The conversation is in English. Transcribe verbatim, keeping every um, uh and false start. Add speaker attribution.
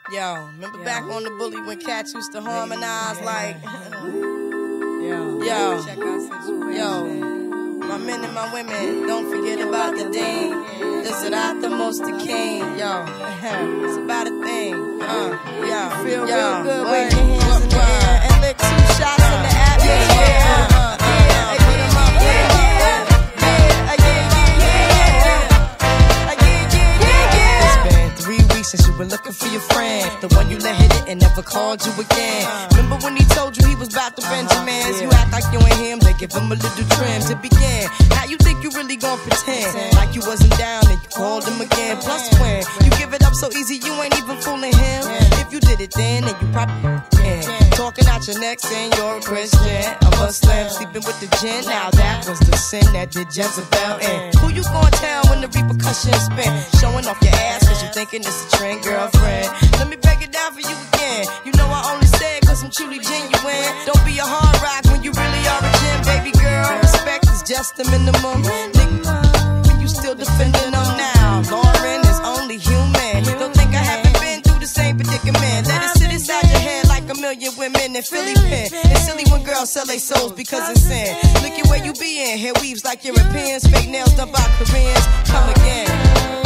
Speaker 1: Yo, remember Yo. back on the bully when cats used to harmonize yeah. like Yo, yo, check out situation. Yo, my men and my women, don't forget about the ding. This is not the most the king. Yo, it's about a thing. Uh, yo, feel yo, real good, wave your hands in the air and lick two shots in the atmosphere. Yeah, uh, uh, yeah, put them up, yeah, yeah, yeah, yeah, yeah, yeah, yeah. It's been three weeks since you were looking for your friend, the one you let hit it and never called you again. Remember when he told you he was about to Benjamins? You act like you ain't him, they give him a little trim to begin. Now you think you really gon' pretend like you wasn't down and you called him again. Plus when you give it up so easy, you ain't even fooling him. If you did it then, then you probably can. Talking out your neck saying you're a Christian, a Muslim, sleeping with the gin. Now that was the sin that did Jezebel in. Who you gon' tell when the repercussions spin? Showing off your ass cause you thinking it's a trend, girlfriend. Let me break it down for you again. You know I only say it cause I'm truly genuine. Don't be a hard rock when you really are a gem, baby girl. Respect is just the minimum. Nigga, you still defending them now. Lauren is only human. Don't think I haven't been through the same predicament. Let it sit inside your head like a million women in Philly pen. It's silly when girls sell their souls because it's sin. Look at where you be in. Hair weaves like Europeans, fake nails done by Koreans. Come again.